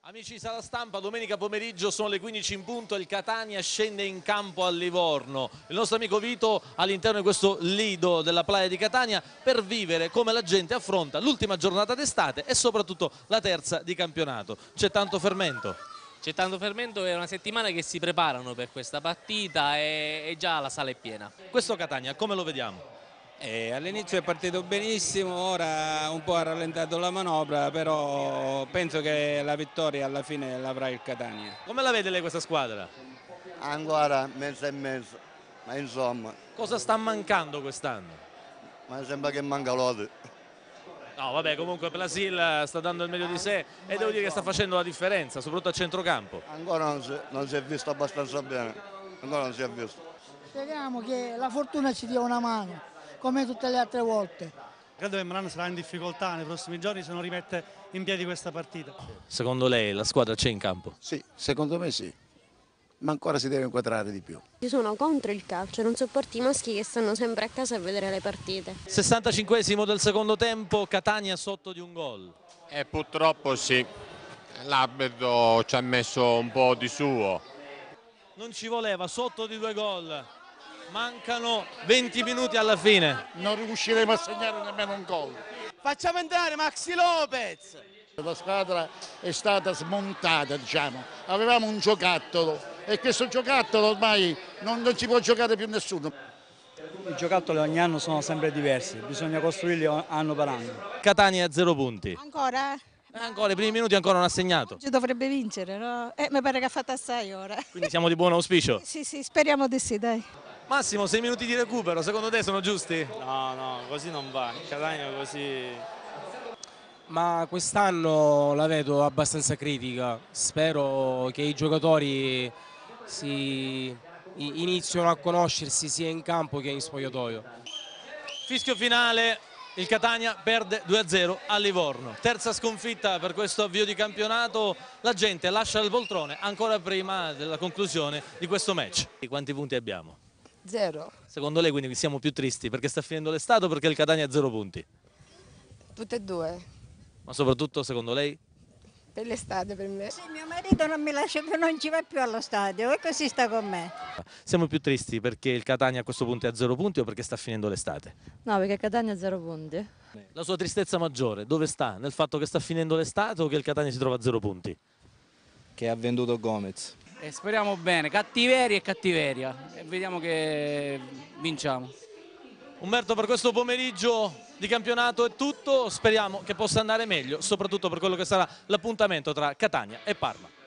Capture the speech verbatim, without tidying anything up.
Amici Sala Stampa, domenica pomeriggio sono le quindici in punto, il Catania scende in campo a Livorno. Il nostro amico Vito all'interno di questo lido della playa di Catania per vivere come la gente affronta l'ultima giornata d'estate e soprattutto la terza di campionato. C'è tanto fermento. C'è tanto fermento, è una settimana che si preparano per questa partita e, e già la sala è piena. Questo Catania come lo vediamo? Eh, all'inizio è partito benissimo, ora un po' ha rallentato la manovra, però penso che la vittoria alla fine l'avrà il Catania. Come la vede lei questa squadra? Ancora mezzo e mezzo, ma insomma, Cosa sta mancando quest'anno? ma sembra che manca l'Ode. No, vabbè, comunque Plasil sta dando il meglio di sé e devo dire che sta facendo la differenza, soprattutto a centrocampo. Ancora non si, non si è visto abbastanza bene, ancora non si è visto. Speriamo che la fortuna ci dia una mano, come tutte le altre volte. Credo che Milano sarà in difficoltà nei prossimi giorni se non rimette in piedi questa partita. Secondo lei la squadra c'è in campo? Sì, secondo me sì, ma ancora si deve inquadrare di più. Io sono contro il calcio, non sopporto i maschi che stanno sempre a casa a vedere le partite. sessantacinquesimo del secondo tempo, Catania sotto di un gol. E purtroppo sì, l'arbitro ci ha messo un po' di suo. Non ci voleva, sotto di due gol. Mancano venti minuti alla fine. Non riusciremo a segnare nemmeno un gol. Facciamo entrare Maxi Lopez. La squadra è stata smontata, diciamo. Avevamo un giocattolo e questo giocattolo ormai non, non ci può giocare più nessuno. I giocattoli ogni anno sono sempre diversi, bisogna costruirli anno per anno. Catania a zero punti. Ancora? Eh, ancora, i primi minuti ancora non ha segnato. Ci dovrebbe vincere, no? Eh, mi pare che ha fatto assai ora. Quindi siamo di buon auspicio. Sì, sì, speriamo di sì, dai. Massimo, sei minuti di recupero, secondo te sono giusti? No, no, così non va, il Catania così... Ma quest'anno la vedo abbastanza critica, spero che i giocatori si iniziano a conoscersi sia in campo che in spogliatoio. Fischio finale, il Catania perde due a zero a Livorno. Terza sconfitta per questo avvio di campionato, la gente lascia il poltrone ancora prima della conclusione di questo match. E quanti punti abbiamo? Zero. Secondo lei quindi siamo più tristi perché sta finendo l'estate o perché il Catania ha zero punti? Tutte e due. Ma soprattutto secondo lei? Per l'estate per me. Sì, mio marito non mi lascia più, non ci va più allo stadio e così sta con me. Siamo più tristi perché il Catania a questo punto è a zero punti o perché sta finendo l'estate? No, perché il Catania ha zero punti. La sua tristezza maggiore dove sta? Nel fatto che sta finendo l'estate o che il Catania si trova a zero punti? Che ha venduto Gomez. E speriamo bene, cattiveria e cattiveria, e vediamo che vinciamo. Umberto, per questo pomeriggio di campionato è tutto, speriamo che possa andare meglio, soprattutto per quello che sarà l'appuntamento tra Catania e Parma.